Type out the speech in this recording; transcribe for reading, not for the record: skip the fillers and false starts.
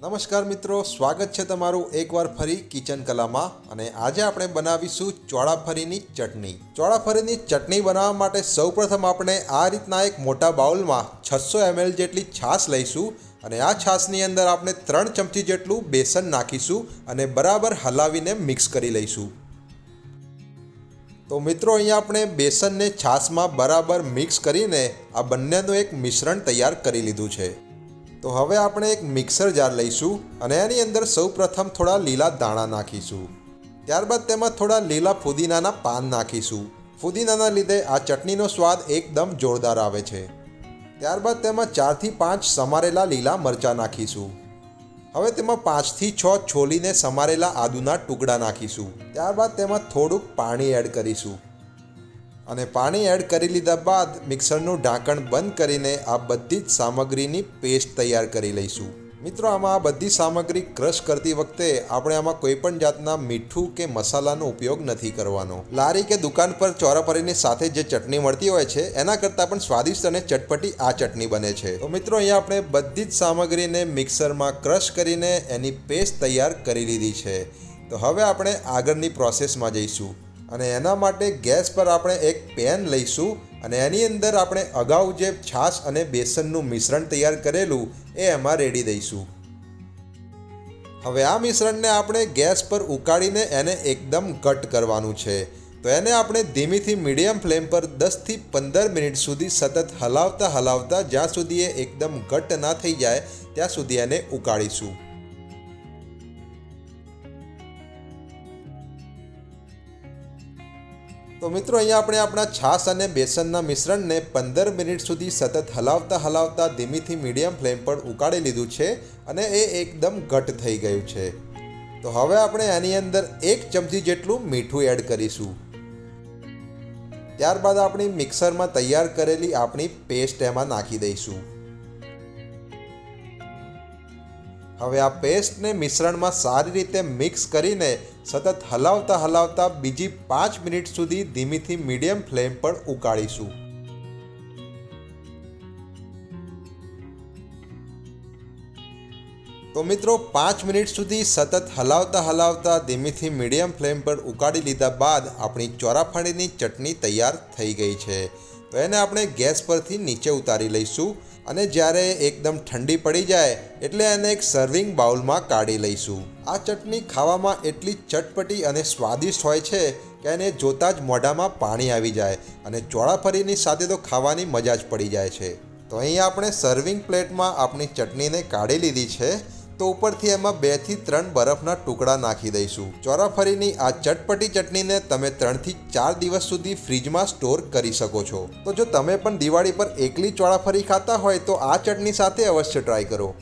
नमस्कार मित्रों, स्वागत है तमारू एक बार फरी किचन कला में। अने आज आपणे बनावीशुं ચોળાફળીની चटनी। ચોળાફળીની चटनी बनाववा माटे सौप्रथम आपणे आ रीतना एक मोटा बाउल में 600 ml जेटली छाश लईशुं अने आ छाशनी अंदर आपणे 3 चमची जेटलुं बेसन नाखीशुं अने बराबर हलावीने मिक्स करी लईशुं। तो मित्रों, अहींया आपणे बेसन ने छाश में बराबर मिक्स करीने आ बंनेनुं एक मिश्रण तैयार करी लीधुं छे। तो हवे आपणे एक मिक्सर जार लईशुं अने एनी अंदर सौ प्रथम थोड़ा लीला दाणा नाखीशुं। त्यारबाद तेमां थोड़ा लीला फुदीनाना पान नाखीशुं। फुदीनाना लीधे आ चटनीनो स्वाद एकदम जोरदार आवे छे। त्यारबाद तेमां 4 થી 5 समारेला लीला मरचा नाखीशुं। हवे तेमां 5 થી 6 छोलीने समारेला आदुना टुकड़ा नाखीशुं। त्यारबाद तेमां थोड़ुंक पाणी एड करीशुं અને પાણી એડ કરી લીધા બાદ મિક્સરનું ઢાંકણ બંધ કરીને આ બધી જ સામગ્રીની પેસ્ટ તૈયાર કરી લઈશું। મિત્રો, આમાં આ બધી સામગ્રી ક્રશ કરતી વખતે આપણે આમાં કોઈ પણ જાતના મીઠું કે મસાલાનો ઉપયોગ નથી કરવાનો। લારી કે દુકાન પર ચોળાફળીની સાથે જે ચટણી મળતી હોય છે એના કરતાં પણ સ્વાદિષ્ટ અને ચટપટી આ ચટણી બને છે। તો મિત્રો, અહીંયા આપણે બધી જ સામગ્રીને મિક્સરમાં ક્રશ કરીને એની પેસ્ટ તૈયાર કરી લીધી છે। તો હવે આપણે આગળની પ્રોસેસમાં જઈશું અને એના માટે ગેસ પર આપણે એક પેન લઈશું અને એની અંદર આપણે અગાઉ જે છાશ અને બેસનનું મિશ્રણ તૈયાર કરેલું એ એમાં રેડી દઈશું। હવે આ મિશ્રણને આપણે ગેસ પર ઉકાળીને એને એકદમ ઘટ કરવાનું છે। તો એને આપણે ધીમીથી મીડિયમ ફ્લેમ પર 10 થી 15 મિનિટ સુધી સતત હલાવતા જ્યાં સુધી એ એકદમ ઘટ ના થઈ જાય ત્યાં સુધી એને ઉકાળીશું। तो मित्रों, अहींया आपणे आपणा छाश अने बेसनना मिश्रणने 15 मिनिट सुधी सतत हलावता धीमीथी मीडियम फ्लेम पर उकाળી લીધું છે અને એ એકદમ ઘટ થઈ ગયું છે। તો હવે આપણે આની અંદર 1 ચમચી જેટલું મીઠું એડ કરીશું। ત્યારબાદ આપણી મિક્સરમાં તૈયાર કરેલી આપણી પેસ્ટ એમાં નાખી દઈશું। હવે આ પેસ્ટને મિશ્રણમાં સારી રીતે મિક્સ કરીને સતત હલાવતા બીજી 5 મિનિટ સુધી ધીમીથી મીડિયમ ફ્લેમ પર ઉકાળીશું। તો મિત્રો, 5 મિનિટ સુધી સતત હલાવતા ધીમીથી મીડિયમ ફ્લેમ પર ઉકાળી લીધા બાદ આપણી ચોળાફળીની ચટણી તૈયાર થઈ ગઈ છે। તો એને આપણે ગેસ પરથી નીચે ઉતારી લઈશું અને જ્યારે એકદમ ઠંડી પડી જાય એટલે એને એક સર્વિંગ બાઉલમાં કાઢી લઈશું। આ ચટણી ખાવામાં એટલી ચટપટી અને સ્વાદિષ્ટ હોય છે કે એને જોતાં જ મોઢામાં પાણી આવી જાય અને ચોળાફળીની સાથે તો ખાવાની મજા જ પડી જાય છે। તો અહીં આપણે સર્વિંગ પ્લેટમાં આપણી ચટણીને કાઢી લીધી છે। તો ઉપરથી એમાં 2 થી 3 બરફના ટુકડા નાખી દઈશું। ચોળાફળીની આ ચટપટી ચટણીને તમે 3 થી 4 દિવસ સુધી ફ્રીજમાં સ્ટોર કરી શકો છો। તો જો તમે પણ દિવાળી પર એકલી ચોળાફળી ખાતા હોય તો આ ચટણી સાથે અવશ્ય ટ્રાય કરો।